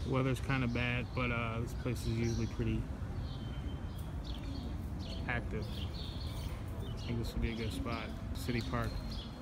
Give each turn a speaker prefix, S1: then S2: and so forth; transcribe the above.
S1: The weather's kind of bad, but this place is usually pretty active. I think this would be a good spot. City Park.